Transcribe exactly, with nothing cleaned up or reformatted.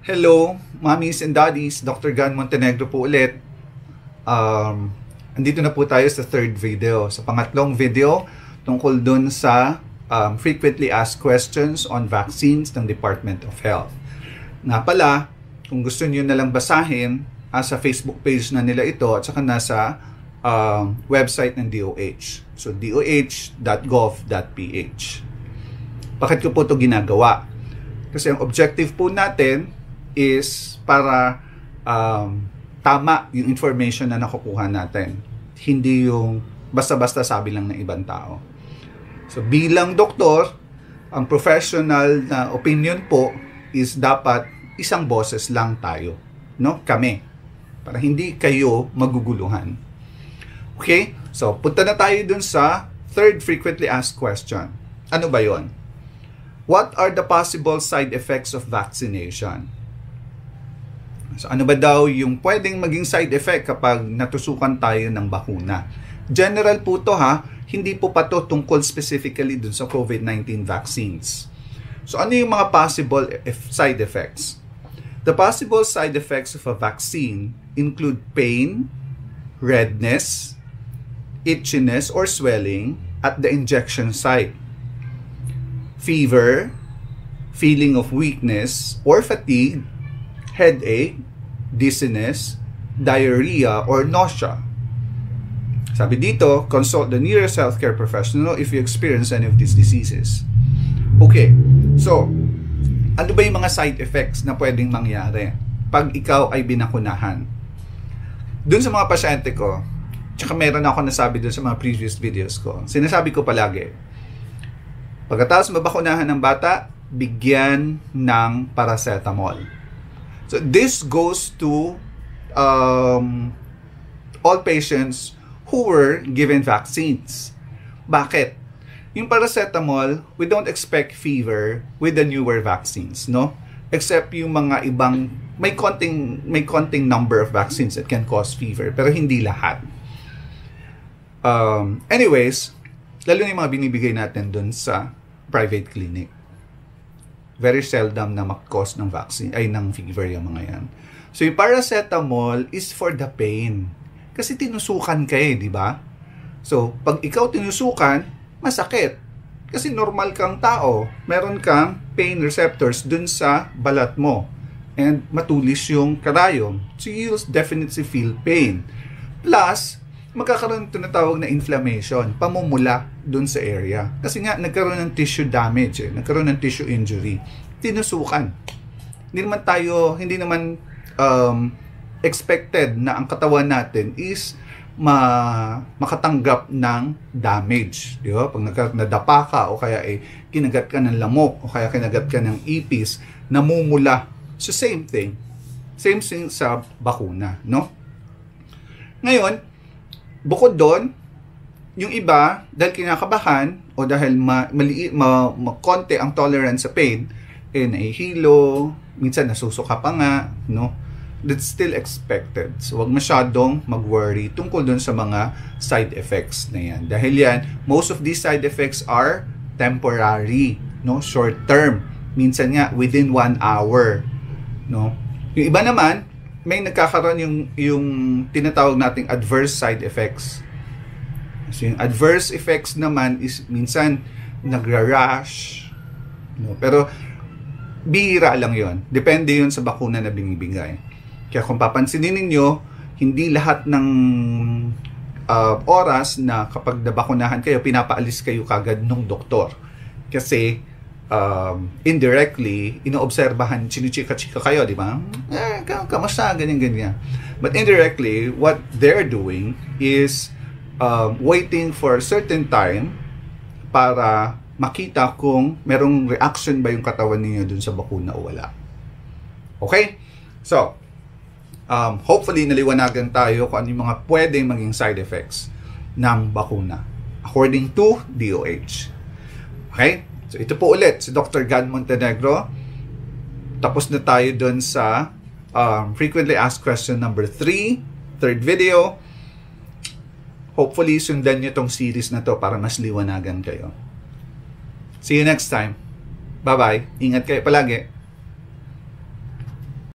Hello, mommies and daddies. Doctor Gan Montenegro po ulit. Um, andito na po tayo sa third video. Sa pangatlong video, tungkol dun sa um, frequently asked questions on vaccines ng Department of Health. Nga pala, kung gusto niyo nalang basahin, ah, sa Facebook page na nila ito at saka nasa um, website ng D O H. So, d o h dot gov dot p h. Bakit ko po ito ginagawa? Kasi ang objective po natin is para um, tama yung information na nakukuha natin. Hindi yung basta-basta sabi lang ng ibang tao. So bilang doktor, ang professional na opinion po is dapat isang boses lang tayo. No? Kami. Para hindi kayo maguguluhan. Okay? So punta na tayo dun sa third frequently asked question. Ano ba yon? What are the possible side effects of vaccination? So ano ba daw yung pwedeng maging side effect kapag natusukan tayo ng bakuna? General po to ha, hindi po pa to tungkol specifically dun sa COVID nineteen vaccines. So ano yung mga possible side effects? The possible side effects of a vaccine include pain, redness, itchiness or swelling at the injection site, fever, feeling of weakness or fatigue, headache, dizziness, diarrhea, or nausea. Sabi dito, consult the nearest healthcare professional if you experience any of these diseases. Okay, so, ano ba yung mga side effects na pwedeng mangyari pag ikaw ay binakunahan? Dun sa mga pasyente ko, tsaka meron ako nasabi dun sa mga previous videos ko, sinasabi ko palagi, pagkatapos mabakunahan ng bata, bigyan ng paracetamol. So this goes to um, all patients who were given vaccines. Bakit? Yung paracetamol, we don't expect fever with the newer vaccines, no? Except yung mga ibang, may konting, may konting number of vaccines that can cause fever, pero hindi lahat. Um, anyways, lalo na yung mga binibigay natin dun sa private clinic. Very seldom na mag-cause ng vaccine, ay ng fever yung mga yan. So yung paracetamol is for the pain. Kasi tinusukan ka eh, di ba? So pag ikaw tinusukan, masakit. Kasi normal kang tao, meron kang pain receptors dun sa balat mo. And matulis yung karayom. So you'll definitely feel pain. Plus, magkakaroon ito na tawag na inflammation, pamumula dun sa area. Kasi nga, nagkaroon ng tissue damage, eh. Nagkaroon ng tissue injury. Tinusukan. Hindi naman tayo, hindi naman um, expected na ang katawan natin is ma makatanggap ng damage. Di ba? Pag nadapa ka o kaya eh, kinagat ka ng lamok o kaya kinagat ka ng ipis, namumula. So same thing. Same thing sa bakuna, no? Ngayon, bukod doon, yung iba, dahil kinakabahan o dahil ma, maliit, ma, ma, konti ang tolerance sa pain, eh, nahihilo, minsan nasusuka pa nga, no? That's still expected. So, wag masyadong mag-worry tungkol doon sa mga side effects na yan. Dahil yan, most of these side effects are temporary, no? Short term. Minsan nga, within one hour, no? Yung iba naman, may nagkakaroon yung, yung tinatawag nating adverse side effects. So, yung adverse effects naman is minsan nagra-rash. No? Pero, bihira lang yon. Depende yun sa bakuna na binibigay. Kaya kung papansinin ninyo, hindi lahat ng uh, oras na kapag nabakunahan kayo, pinapaalis kayo kagad ng doktor. Kasi, Um, indirectly, inoobserbahan, chinichika-chika kayo, di ba? Eh, kamusta, ganyan-ganyan. But indirectly, what they're doing is um, waiting for a certain time para makita kung merong reaction ba yung katawan niyo dun sa bakuna o wala. Okay? So, um, hopefully, naliwanagan tayo kung ano yung mga pwedeng maging side effects ng bakuna according to D O H. Okay? So, ito po ulit, si Doctor Gan Montenegro. Tapos na tayo dun sa um, frequently asked question number three, third video. Hopefully, sundan nyo tong series na to para mas liwanagan kayo. See you next time. Bye-bye. Ingat kayo palagi.